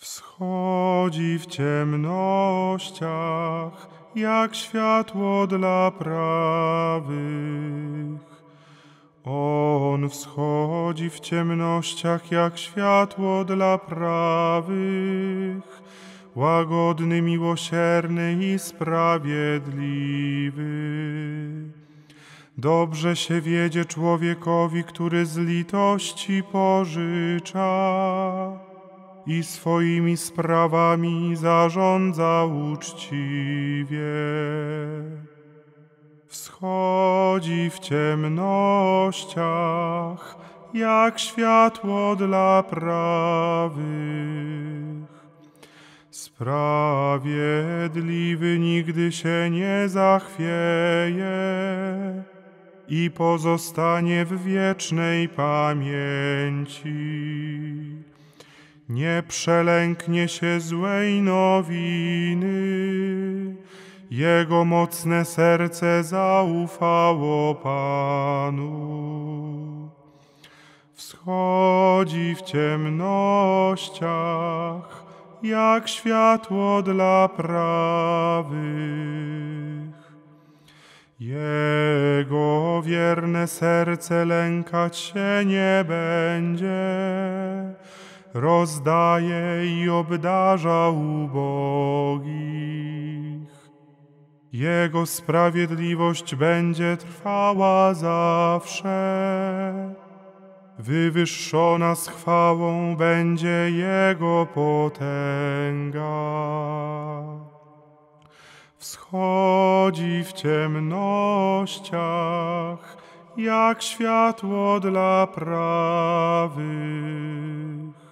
Wschodzi w ciemnościach, jak światło dla prawych. On wschodzi w ciemnościach, jak światło dla prawych, łagodny, miłosierny i sprawiedliwy. Dobrze się wiedzie człowiekowi, który z litości pożycza i swoimi sprawami zarządza uczciwie. Wschodzi w ciemnościach, jak światło dla prawych. Sprawiedliwy nigdy się nie zachwieje i pozostanie w wiecznej pamięci. Nie przelęknie się złej nowiny, jego mocne serce zaufało Panu. Wschodzi w ciemnościach, jak światło dla prawych. Jego wierne serce lękać się nie będzie, rozdaje i obdarza ubogich. Jego sprawiedliwość będzie trwała zawsze, wywyższona z chwałą będzie Jego potęga. Wschodzi w ciemnościach, jak światło dla prawych.